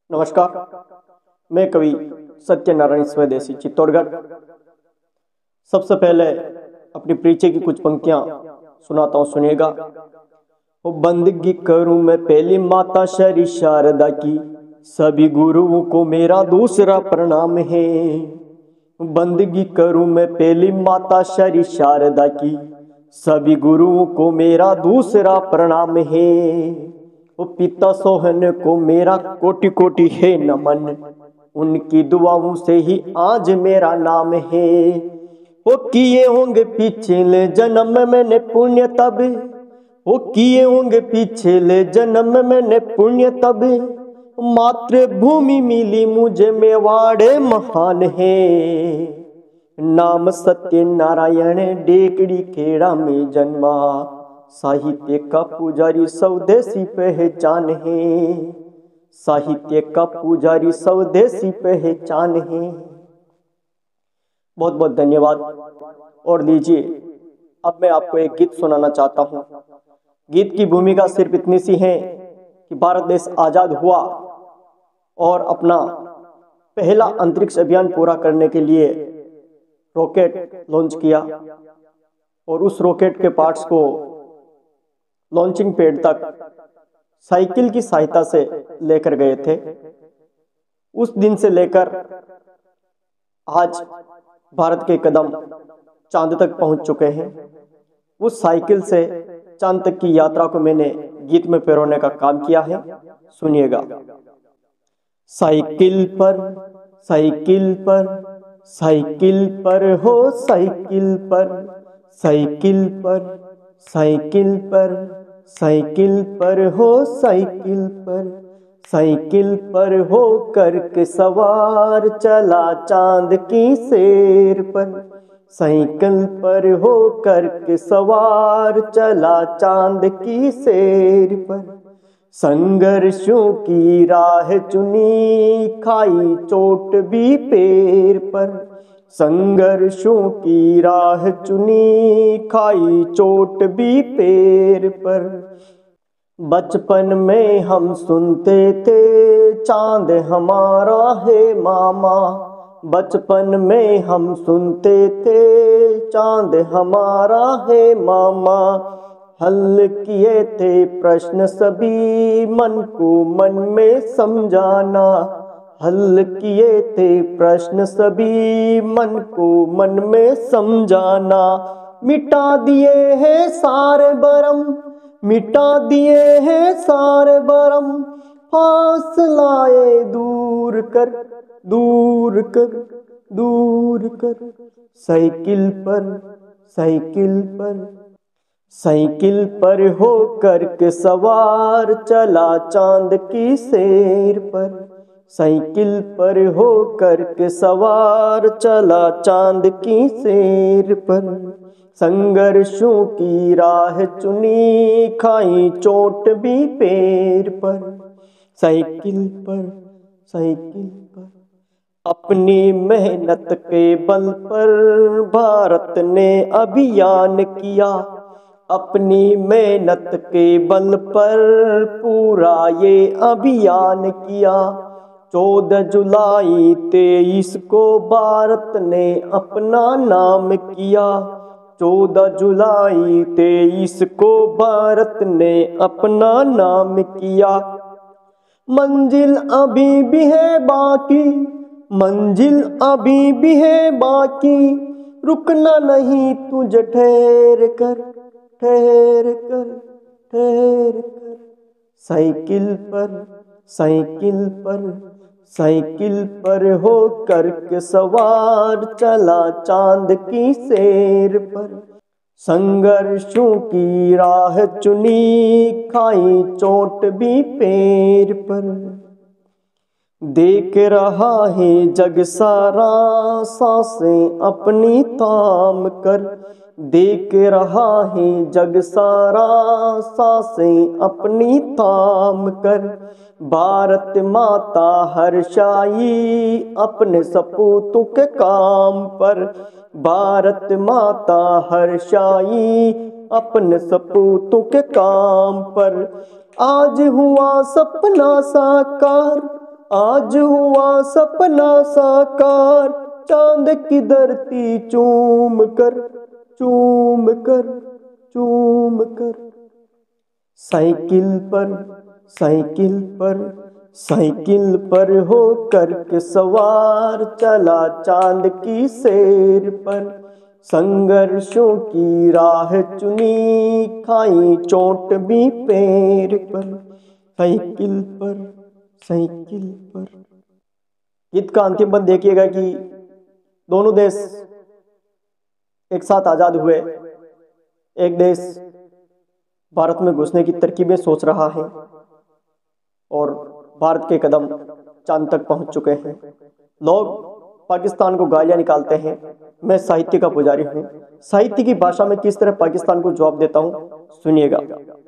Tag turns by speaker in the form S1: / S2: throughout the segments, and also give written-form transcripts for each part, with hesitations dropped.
S1: नमस्कार। मैं कवि सत्यनारायण स्वदेशी चित्तौड़गढ़। सबसे पहले अपनी परिचय की कुछ पंक्तियां सुनाता हूँ, सुनिएगा। वो बंदगी करूं मैं पहली माता श्री शारदा की, सभी गुरुओं को मेरा दूसरा प्रणाम है। बंदगी करूं मैं पहली माता श्री शारदा की, सभी गुरुओं को मेरा दूसरा प्रणाम है। वो पिता सोहन को मेरा कोटि कोटि है नमन, उनकी दुआओं से ही आज मेरा नाम है। वो किए होंगे पिछले जन्म में मैंने पुण्य तब, वो किए होंगे पिछले जन्म में मैंने पुण्य तब, मातृभूमि मिली मुझे मेवाड़े महान है। नाम सत्य नारायण डेकड़ी खेड़ा में जन्मा, साहित्य का पुजारी स्वदेशी पहचान है। साहित्य का पुजारी स्वदेशी पहचान है। बहुत बहुत धन्यवाद। और लीजिए, अब मैं आपको एक गीत सुनाना चाहता हूँ। गीत की भूमिका सिर्फ इतनी सी है कि भारत देश आजाद हुआ और अपना पहला अंतरिक्ष अभियान पूरा करने के लिए रॉकेट लॉन्च किया और उस रॉकेट के पार्ट्स को लॉन्चिंग पैड तक साइकिल की सहायता से लेकर गए थे। उस दिन से लेकर आज भारत के कदम चांद तक पहुंच चुके हैं। उस साइकिल से चांद तक की यात्रा को मैंने गीत में पिरोने का काम किया है, सुनिएगा। साइकिल पर साइकिल पर साइकिल पर हो साइकिल पर, साइकिल पर साइकिल पर साइकिल पर हो साइकिल पर, साइकिल पर हो करके सवार चला चांद की सैर पर, साइकिल पर हो करके सवार चला चांद की सैर पर। संघर्षों की राह चुनी खाई चोट भी पैर पर, संघर्षों की राह चुनी खाई चोट भी पैर पर। बचपन में हम सुनते थे चांद हमारा है मामा, बचपन में हम सुनते थे चांद हमारा है मामा। हल किए थे प्रश्न सभी मन को मन में समझाना, हल किए थे प्रश्न सभी मन को मन में समझाना। मिटा दिए हैं सारे भरम, मिटा दिए हैं सारे भरम, फासलाए दूर कर दूर कर दूर कर। साइकिल पर साइकिल पर साइकिल पर हो करके सवार चला चांद की सैर पर, साइकिल पर हो करके सवार चला चांद की सैर पर। संघर्षों की राह चुनी खाई चोट भी पैर पर, साइकिल पर साइकिल पर। अपनी मेहनत के बल पर भारत ने अभियान किया, अपनी मेहनत के बल पर पूरा ये अभियान किया। 14 जुलाई 23 को भारत ने अपना नाम किया, 14 जुलाई 23 को भारत ने अपना नाम किया। मंजिल अभी भी है बाकी, मंजिल अभी भी है बाकी, रुकना नहीं तुझे ठहर कर ठहर कर ठहर कर। साइकिल पर साइकिल पर साइकिल पर हो करके सवार चला चांद की सैर पर। संघर्षों की राह चुनी खाई चोट भी पैर पर। देख रहा है जग सारा सांसें अपनी थाम कर, देख रहा है जग सारा सांसें अपनी थाम कर। भारत माता हर्षाई अपने सपूतों के काम पर, भारत माता हर्षाई अपने सपूतों के काम पर। आज हुआ सपना साकार, आज हुआ सपना साकार, चांद की धरती चूम कर, चूम कर, चूम कर। साइकिल पर, साइकिल पर, साइकिल पर हो करके सवार, चला चांद की सैर पर। संघर्षों की राह चुनी, खाई चोट भी पैर पर। साइकिल पर, साइकिल पर। गीत का अंतिम बंद देखिएगा कि दोनों देश एक साथ आजाद हुए। एक देश भारत में घुसने की तरकीबें सोच रहा है और भारत के कदम चांद तक पहुंच चुके हैं। लोग पाकिस्तान को गालियां निकालते हैं। मैं साहित्य का पुजारी हूं। साहित्य की भाषा में किस तरह पाकिस्तान को जवाब देता हूं, सुनिएगा।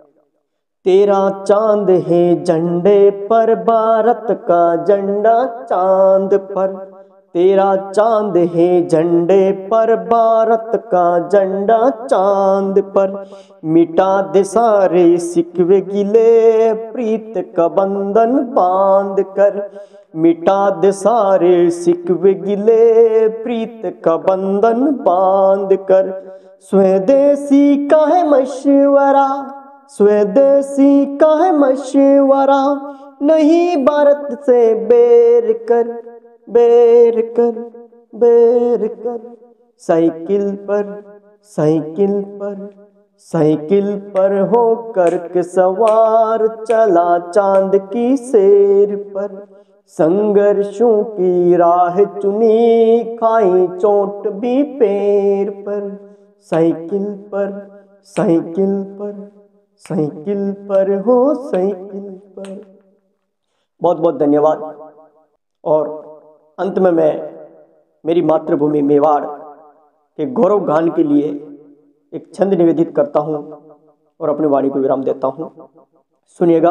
S1: तेरा चांद है झंडे पर, भारत का झंडा चांद पर। तेरा चांद है झंडे पर, भारत का झंडा चांद पर। मिटा दे सारे सिकवे गिले, प्रीत का बंधन बांध कर। मिटा दे सारे सिकवे गिले, प्रीत का बंधन बांध कर। स्वदेशी का है मशवरा, स्वदेशी का है मशवरा, नहीं भारत से बेर कर, बेर कर, बेर कर। साइकिल पर, साइकिल पर, साइकिल पर हो करके सवार, चला चांद की सैर पर। संघर्षों की राह चुनी, खाई चोट भी पैर पर। साइकिल पर, साइकिल पर, साइकिल पर हो, साइकिल पर। बहुत बहुत धन्यवाद। और अंत में मैं मेरी मातृभूमि मेवाड़ के गौरव गान के लिए एक छंद निवेदित करता हूं और अपनी वाणी को विराम देता हूं। सुनिएगा।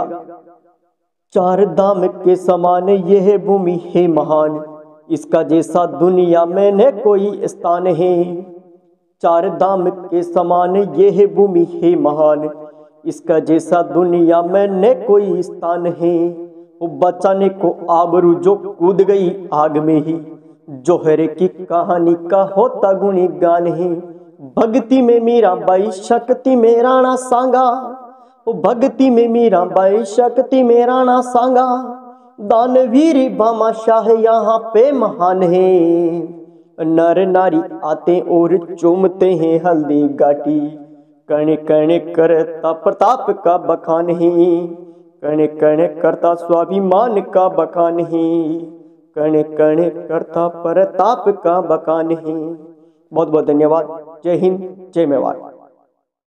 S1: चार धाम के समान यह भूमि है महान, इसका जैसा दुनिया में न कोई स्थान है। चार धाम के समान यह भूमि है महान, इसका जैसा दुनिया में न कोई स्थान है। वो बचाने को आबरू जो कूद गई आग में ही, जोहरे की कहानी का होता गुणी गान है। भक्ति में मीराबाई, शक्ति में राणा सांगा। वो भक्ति में मीराबाई, शक्ति में राणा सांगा। दानवीर भामाशाह यहाँ पे महान है। नर नारी आते और चूमते हैं हल्दी घाटी, कण कण करता प्रताप का बखान है। कण कण करता स्वाभिमान का बखान है। कण कण करता प्रताप का बखान है। बहुत बहुत धन्यवाद। जय हिंद, जय मेवाड़।